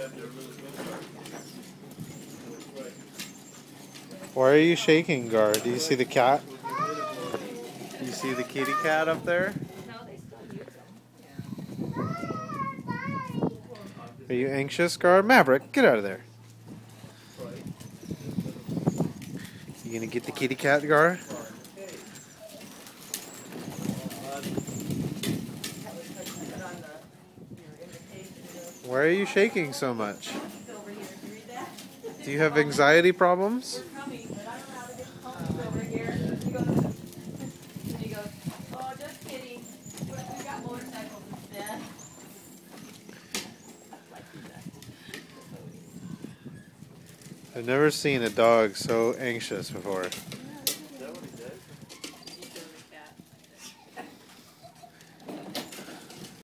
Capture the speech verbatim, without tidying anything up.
Why are you shaking, Gar? Do you see the cat? Do you see the kitty cat up there? Are you anxious, Gar? Maverick, get out of there. You gonna get the kitty cat, Gar? Why are you shaking so much? Do you have anxiety problems? I've never seen a dog so anxious before.